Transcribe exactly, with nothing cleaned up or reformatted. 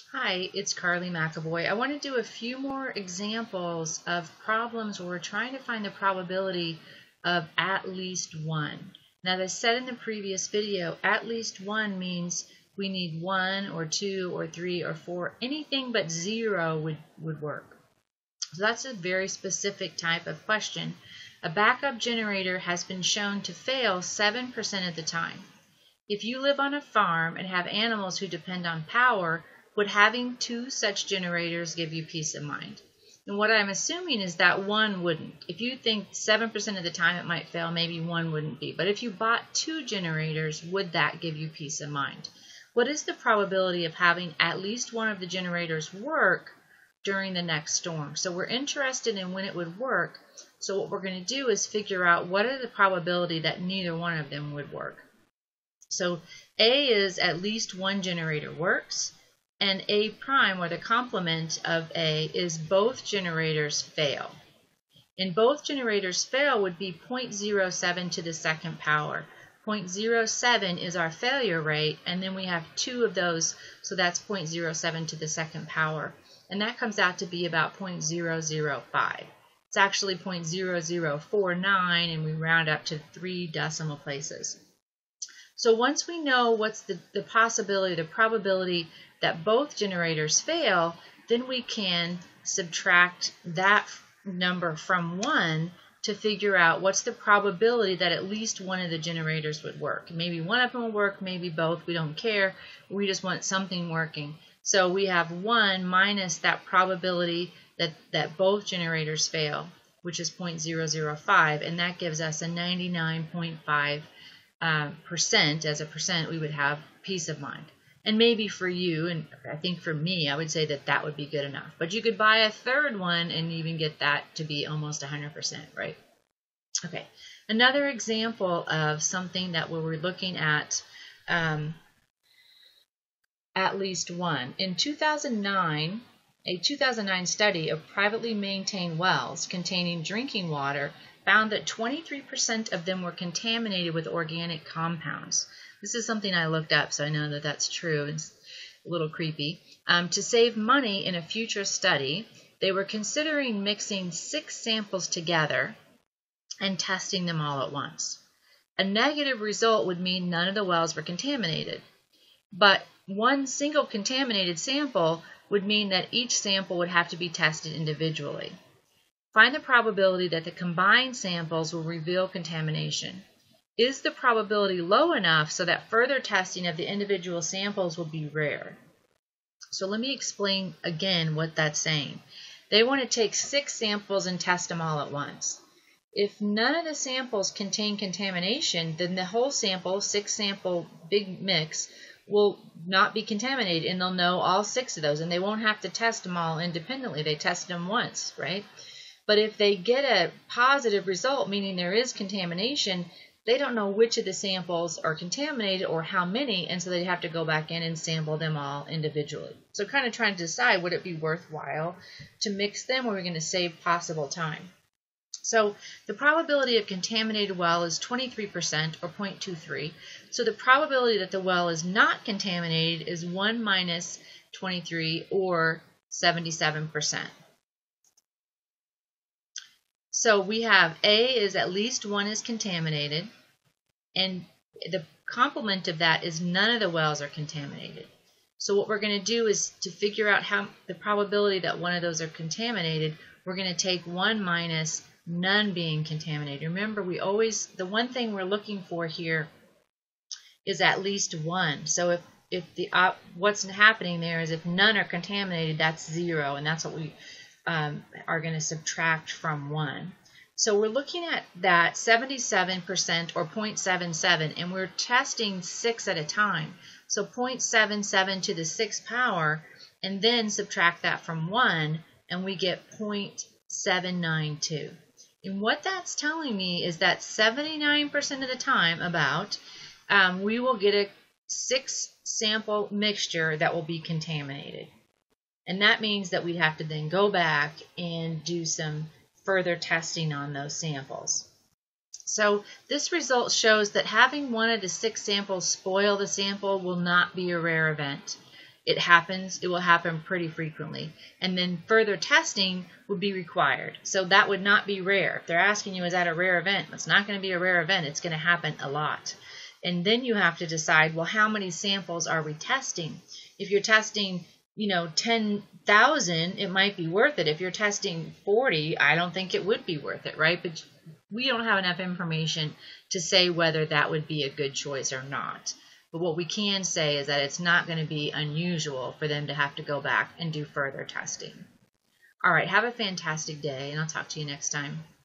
Hi, it's Carly McAvoy. I want to do a few more examples of problems where we're trying to find the probability of at least one. Now, as I said in the previous video, at least one means we need one or two or three or four. Anything but zero would, would work. So that's a very specific type of question. A backup generator has been shown to fail seven percent of the time. If you live on a farm and have animals who depend on power, would having two such generators give you peace of mind? And what I'm assuming is that one wouldn't. If you think seven percent of the time it might fail, maybe one wouldn't be. But if you bought two generators, would that give you peace of mind? What is the probability of having at least one of the generators work during the next storm? So we're interested in when it would work. So what we're going to do is figure out what is the probability that neither one of them would work. So A is at least one generator works, and A prime, or the complement of A, is both generators fail. And both generators fail would be zero point zero seven to the second power. zero point zero seven is our failure rate, and then we have two of those, so that's zero point zero seven to the second power. And that comes out to be about zero point zero zero five. It's actually zero point zero zero four nine, and we round up to three decimal places. So once we know what's the, the possibility, the probability that both generators fail, then we can subtract that number from one to figure out what's the probability that at least one of the generators would work. Maybe one of them will work, maybe both, we don't care. We just want something working. So we have one minus that probability that, that both generators fail, which is zero point zero zero five, and that gives us a ninety-nine point five Uh, percent. As a percent, we would have peace of mind. And maybe for you, and I think for me, I would say that that would be good enough. But you could buy a third one and even get that to be almost one hundred percent, right? Okay, another example of something that we were looking at um, at least one. In two thousand nine, a two thousand nine study of privately maintained wells containing drinking water found that twenty-three percent of them were contaminated with organic compounds. This is something I looked up, so I know that that's true. It's a little creepy. Um, to save money in a future study, they were considering mixing six samples together and testing them all at once. A negative result would mean none of the wells were contaminated, but one single contaminated sample would mean that each sample would have to be tested individually. Find the probability that the combined samples will reveal contamination. Is the probability low enough so that further testing of the individual samples will be rare? So let me explain again what that's saying. They want to take six samples and test them all at once. If none of the samples contain contamination, then the whole sample, six sample big mix, will not be contaminated, and they'll know all six of those, and they won't have to test them all independently. They tested them once, right? But if they get a positive result, meaning there is contamination, they don't know which of the samples are contaminated or how many, and so they have to go back in and sample them all individually. So kind of trying to decide, would it be worthwhile to mix them, or are we going to save possible time? So the probability of contaminated well is twenty-three percent, or zero point two three. So the probability that the well is not contaminated is one minus twenty-three, or seventy-seven percent. So we have A is at least one is contaminated, and the complement of that is none of the wells are contaminated. So what we're going to do is to figure out how the probability that one of those are contaminated, we're going to take one minus none being contaminated. Remember, we always, the one thing we're looking for here is at least one. So if, if the uh, what's happening there is if none are contaminated, that's zero, and that's what we Um, are going to subtract from one. So we're looking at that seventy-seven percent, or zero point seven seven, and we're testing six at a time. So zero point seven seven to the sixth power, and then subtract that from one, and we get zero point seven nine two. And what that's telling me is that seventy-nine percent of the time, about, um, we will get a six sample mixture that will be contaminated. And that means that we'd have to then go back and do some further testing on those samples. So this result shows that having one of the six samples spoil the sample will not be a rare event. it happens, it will happen pretty frequently. And then further testing would be required. So that would not be rare. If they're asking you, is that a rare event? It's not going to be a rare event. It's going to happen a lot. And then you have to decide, well, how many samples are we testing? If you're testing, you know, ten thousand, it might be worth it. If you're testing forty, I don't think it would be worth it, right? But we don't have enough information to say whether that would be a good choice or not. But what we can say is that it's not going to be unusual for them to have to go back and do further testing. All right, have a fantastic day, and I'll talk to you next time.